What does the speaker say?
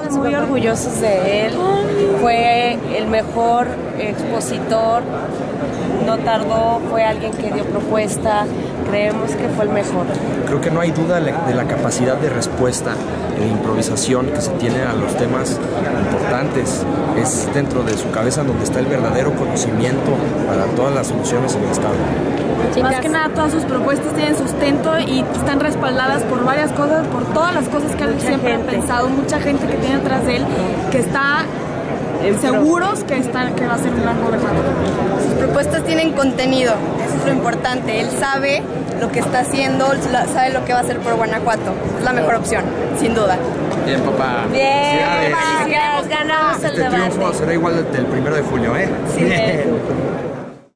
estamos muy orgullosos de él. Fue el mejor expositor, no tardó, fue alguien que dio propuesta, creemos que fue el mejor. Creo que no hay duda de la capacidad de respuesta e improvisación que se tiene a los temas importantes. Es dentro de su cabeza donde está el verdadero conocimiento para todas las soluciones en el Estado. Chicas. Más que nada, todas sus propuestas tienen sustento y están respaldadas por varias cosas, por todas las cosas que él siempre ha pensado, mucha gente que tiene atrás de él, que está seguros que va a ser un gran gobernador. Sus propuestas tienen contenido, eso es lo importante. Él sabe lo que está haciendo, sabe lo que va a hacer por Guanajuato. Es la mejor opción, sin duda. Bien, papá. Bien, felicidades, ganamos el debate. Este triunfo será igual del 1 de julio, ¿eh? Sí.